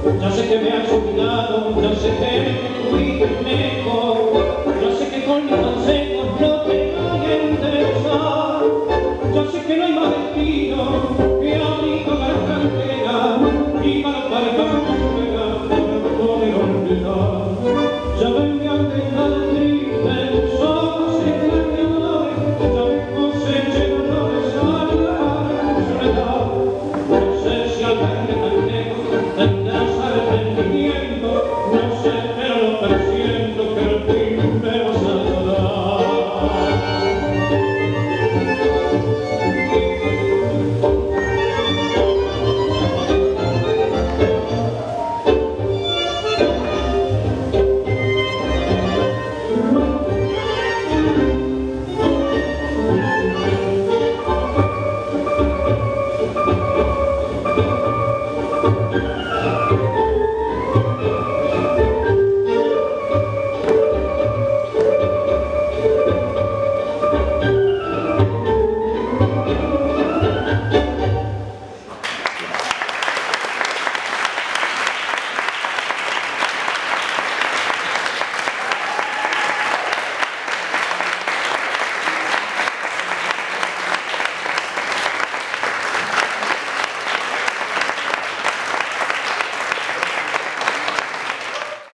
Yo sé que me has olvidado, yo sé que fuiste mejor, yo sé que con mis consejos no te voy a interesar, yo sé que no hay más destino que abrir la cantera y para para poder olvidar. Ya me han dejado triste, somos engañadores, ya me coseché dolores al la soledad. No sé si al verme tan lejos tendrás arrepentimiento, no sé, pero lo presiento que al fin me vas a llorar. Thank you.